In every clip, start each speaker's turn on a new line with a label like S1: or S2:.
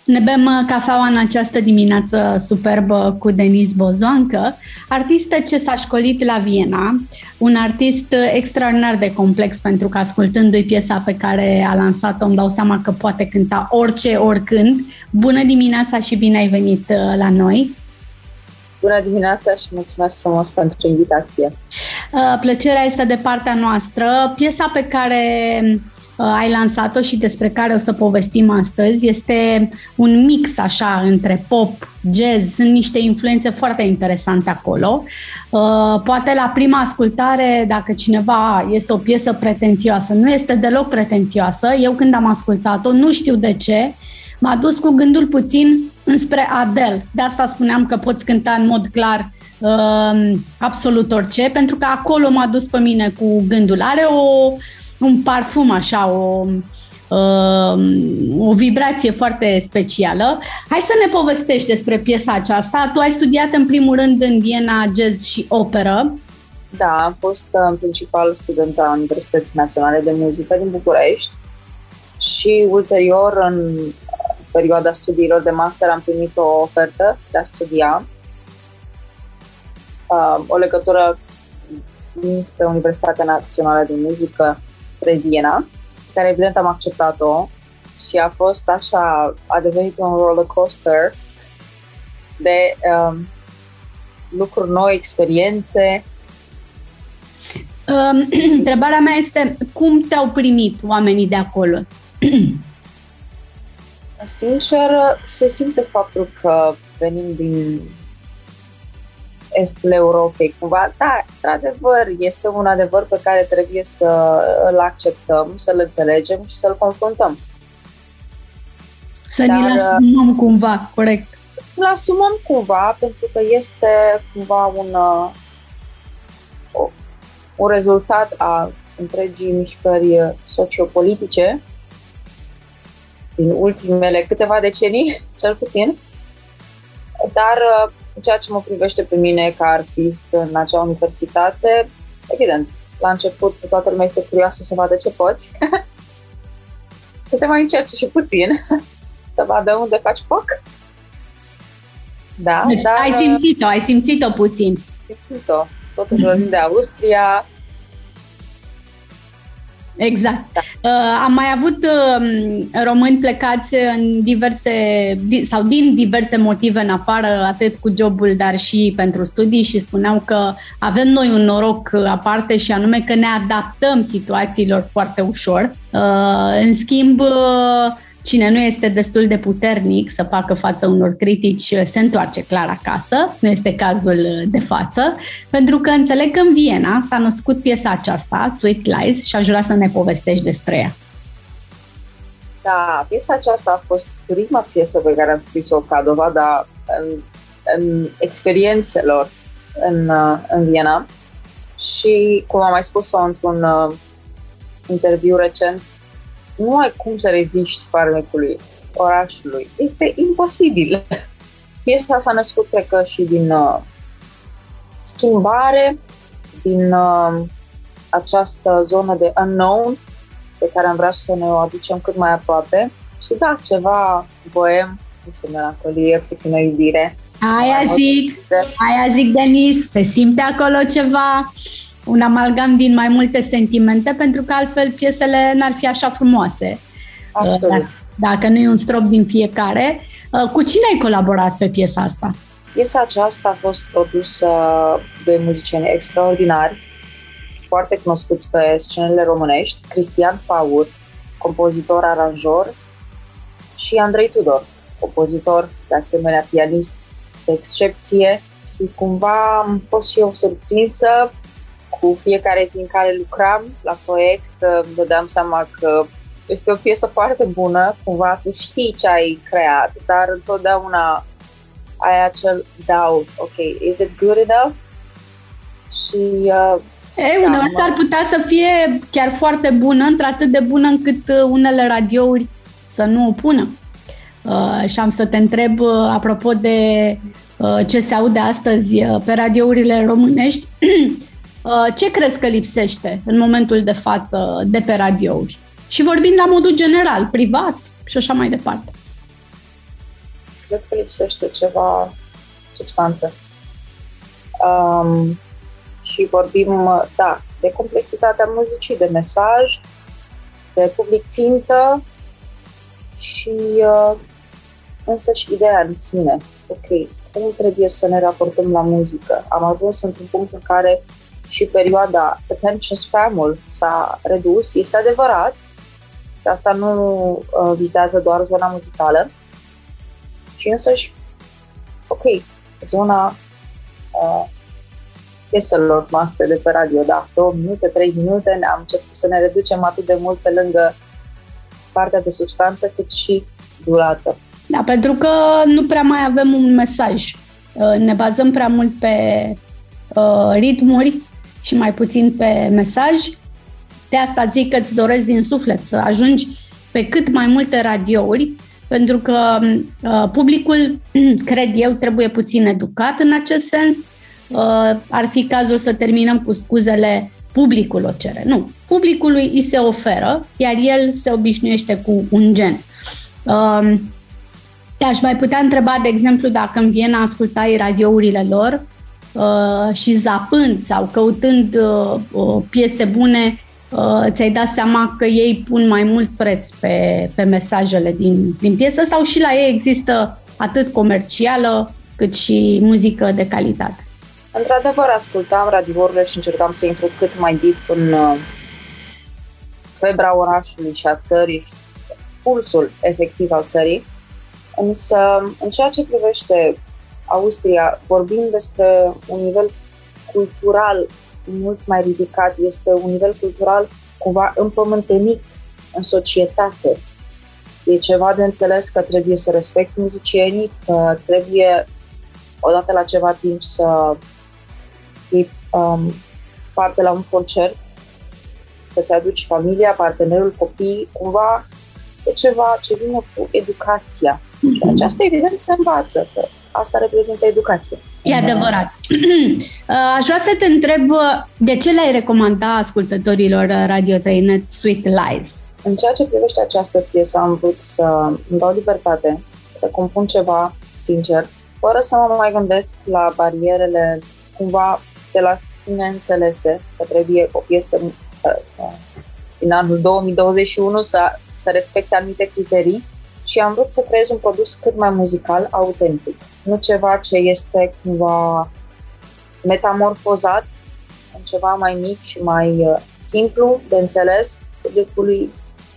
S1: Ne bem cafeaua în această dimineață superbă cu Denise Bozoancă, artistă ce s-a școlit la Viena, un artist extraordinar de complex, pentru că ascultându-i piesa pe care a lansat-o îmi dau seama că poate cânta orice, oricând. Bună dimineața și bine ai venit la noi!
S2: Bună dimineața și mulțumesc frumos pentru invitație!
S1: Plăcerea este de partea noastră. Piesa pe care ai lansat-o și despre care o să povestim astăzi este un mix așa între pop, jazz, sunt niște influențe foarte interesante acolo. Poate la prima ascultare, dacă cineva este o piesă pretențioasă, nu este deloc pretențioasă. Eu când am ascultat-o, nu știu de ce, m-a dus cu gândul puțin înspre Adele. De asta spuneam că poți cânta în mod clar absolut orice, pentru că acolo m-a dus pe mine cu gândul. Are un parfum așa, o vibrație foarte specială. Hai să ne povestești despre piesa aceasta. Tu ai studiat în primul rând în Viena jazz și operă.
S2: Da, am fost în principal student a Universității Naționale de Muzică din București și ulterior, în perioada studiilor de master, am primit o ofertă de a studia o legătură dinspre Universitatea Națională de Muzică spre Viena, care evident am acceptat-o și a fost așa, a devenit un roller coaster de lucruri noi, experiențe.
S1: Întrebarea mea este, cum te-au primit oamenii de acolo?
S2: Sincer, se simte faptul că venim din estul Europei, cumva. Da, într-adevăr, este un adevăr pe care trebuie să îl acceptăm, să-l înțelegem și să-l confruntăm.
S1: Ne-l asumăm cumva, corect.
S2: Îl asumăm cumva, pentru că este cumva un rezultat a întregii mișcări sociopolitice din ultimele câteva decenii, cel puțin. Dar ceea ce mă privește pe mine ca artist în acea universitate, evident, la început toată lumea este curioasă să vadă ce poți, să te mai încerci și puțin, să vadă unde faci poc. Da,
S1: deci
S2: dar
S1: ai simțit-o puțin.
S2: Simțit-o, totuși vorbim de Austria.
S1: Exact. Da. Am mai avut români plecați din diverse motive în afară, atât cu jobul, dar și pentru studii, și spuneau că avem noi un noroc aparte, și anume că ne adaptăm situațiilor foarte ușor. În schimb, cine nu este destul de puternic să facă față unor critici se întoarce clar acasă. Nu este cazul de față, pentru că înțeleg că în Viena s-a născut piesa aceasta, Sweet Lies, și aș vrea să ne povestești despre ea.
S2: Da, piesa aceasta a fost prima piesă pe care am scris-o ca dovadă în experiențelor în Viena și, cum am mai spus-o într-un interviu recent, nu ai cum să reziști farmecului orașului. Este imposibil. Piesa s-a născut, cred că, și din schimbare, din această zonă de unknown pe care am vrea să ne o aducem cât mai aproape. Și da, ceva boem, niște melancolie, puțină iubire.
S1: Aia zic, Denise, se simte acolo ceva, un amalgam din mai multe sentimente, pentru că altfel piesele n-ar fi așa frumoase.
S2: Absolut.
S1: Dacă nu e un strop din fiecare. Cu cine ai colaborat pe piesa asta?
S2: Piesa aceasta a fost produsă de muzicieni extraordinari, foarte cunoscuți pe scenele românești, Cristian Faur, compozitor, aranjor, și Andrei Tudor, compozitor, de asemenea pianist de excepție, și cumva am fost și eu surprinsă. Cu fiecare zi în care lucram la proiect, îmi dădeam seama că este o piesă foarte bună, cumva tu știi ce ai creat, dar întotdeauna ai acel doubt, ok, is it good enough? Și
S1: uneori s-ar putea să fie chiar foarte bună, într-atât de bună încât unele radiouri să nu o pună. Și am să te întreb, apropo de ce se aude astăzi pe radiourile românești, ce crezi că lipsește în momentul de față de pe radiouri? Și vorbind la modul general, privat și așa mai departe.
S2: cred că lipsește ceva substanță. Și vorbim, de complexitatea muzicii, de mesaj, de public țintă și însăși ideea în sine. Ok, cum trebuie să ne raportăm la muzică? Am ajuns într-un punct în care și perioada attention span-ul s-a redus, este adevărat, și asta nu vizează doar zona muzicală, și însăși, ok, zona pieselor noastre de pe radio, 2 minute, 3 minute, am început să ne reducem atât de mult pe lângă partea de substanță, cât și durată.
S1: Da, pentru că nu prea mai avem un mesaj. Ne bazăm prea mult pe ritmuri și mai puțin pe mesaj. De asta zic că îți doresc din suflet să ajungi pe cât mai multe radiouri, pentru că publicul, cred eu, trebuie puțin educat în acest sens. Ar fi cazul să terminăm cu scuzele publicul o cere. Nu, publicului îi se oferă, iar el se obișnuiește cu un gen. Te-aș mai putea întreba, de exemplu, dacă în Viena ascultai radiourile lor și zapând sau căutând piese bune, ți-ai dat seama că ei pun mai mult preț pe mesajele din piesă, sau și la ei există atât comercială cât și muzică de calitate?
S2: Într-adevăr, ascultam radiourile și încercam să intru cât mai deep în febra orașului și a țării, pulsul efectiv al țării. Însă, în ceea ce privește Austria, vorbim despre un nivel cultural mult mai ridicat. Este un nivel cultural cumva împământenit în societate. E ceva de înțeles că trebuie să respecti muzicienii, că trebuie odată la ceva timp să iei parte la un concert, să-ți aduci familia, partenerul, copii, cumva e ceva ce vine cu educația. Și aceasta, evident, se învață, că asta reprezintă educație.
S1: E adevărat. Aș vrea să te întreb, de ce le-ai recomanda ascultătorilor Radio 3 Net Sweet Lies?
S2: În ceea ce privește această piesă, am vrut să îmi dau libertate, să compun ceva sincer, fără să mă mai gândesc la barierele cumva de la sine înțelese, că trebuie o piesă din anul 2021 să respecte anumite criterii, și am vrut să creez un produs cât mai muzical, autentic. Nu ceva ce este cumva metamorfozat în ceva mai mic și mai simplu de înțeles publicului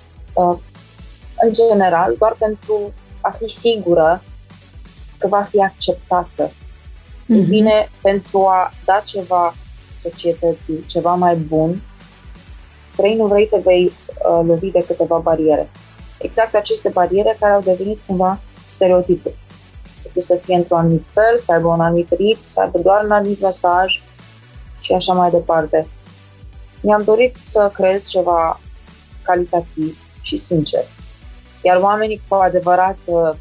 S2: în general, doar pentru a fi sigură că va fi acceptată. E bine, pentru a da ceva societății, ceva mai bun, vrei, nu vrei, te vei lovi de câteva bariere. Exact aceste bariere care au devenit cumva stereotipuri. Trebuie să fie într-un anumit fel, să aibă un anumit ritm, să aibă doar un anumit mesaj și așa mai departe. Mi-am dorit să creez ceva calitativ și sincer. Iar oamenii cu adevărat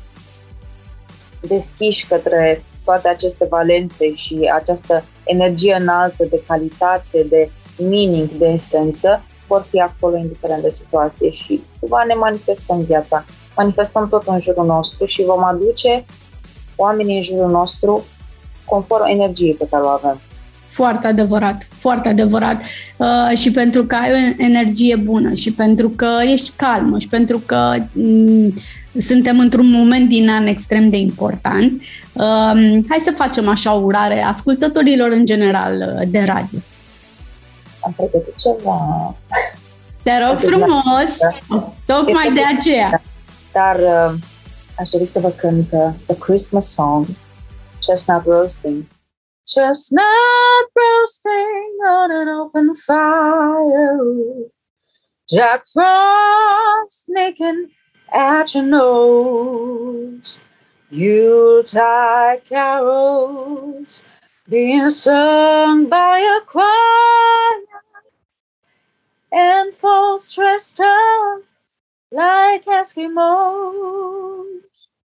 S2: deschiși către toate aceste valențe și această energie înaltă de calitate, de meaning, de esență, vor fi acolo indiferent de situație și cumva ne manifestăm viața. Manifestăm tot în jurul nostru și vom aduce oamenii în jurul nostru conform energiei pe care o avem.
S1: Foarte adevărat, foarte adevărat. Și pentru că ai o energie bună și pentru că ești calmă și pentru că suntem într-un moment din an extrem de important, hai să facem așa o urare ascultătorilor în general de radio.
S2: Am pregătit ceva.
S1: Te rog frumos, tocmai de aceea.
S2: Dar aș dori să vă cânt The Christmas Song, Chestnut Roasting. Chestnut roasting on an open fire, Jack Frost sneaking at your nose, Yuletide carols being sung by a choir, and folks dressed up like Eskimos.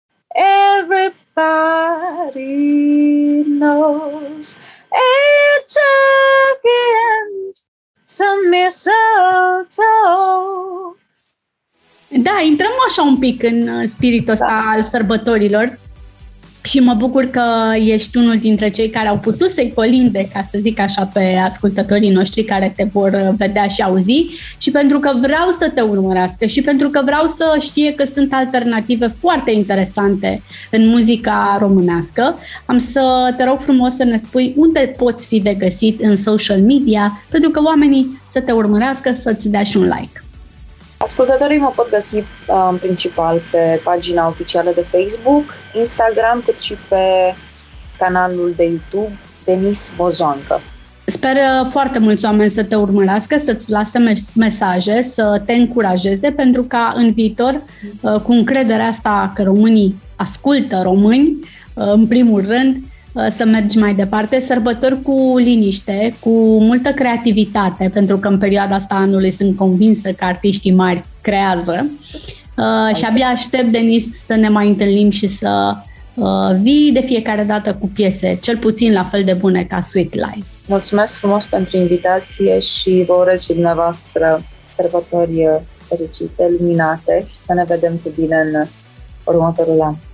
S2: Everybody knows a turkey and some mistletoe.
S1: Da, intrăm așa un pic în spiritul ăsta al sărbătorilor. Și mă bucur că ești unul dintre cei care au putut să-i colinde, ca să zic așa, pe ascultătorii noștri care te vor vedea și auzi, și pentru că vreau să te urmărească și pentru că vreau să știe că sunt alternative foarte interesante în muzica românească. Am să te rog frumos să ne spui unde poți fi de găsit în social media, pentru că oamenii să te urmărească, să-ți dea și un like.
S2: Ascultătorii mă pot găsi în principal pe pagina oficială de Facebook, Instagram, cât și pe canalul de YouTube Denis Bozoancă.
S1: Sper foarte mulți oameni să te urmărească, să-ți lase mesaje, să te încurajeze, pentru ca în viitor, cu încrederea asta că românii ascultă români, în primul rând, să mergi mai departe, sărbători cu liniște, cu multă creativitate, pentru că în perioada asta anului sunt convinsă că artiștii mari creează. Și abia aștept, Denis, să ne mai întâlnim și să vii de fiecare dată cu piese, cel puțin la fel de bune ca Sweet Lies.
S2: Mulțumesc frumos pentru invitație și vă urez și dumneavoastră sărbători fericite, luminate și să ne vedem cu bine în următorul an.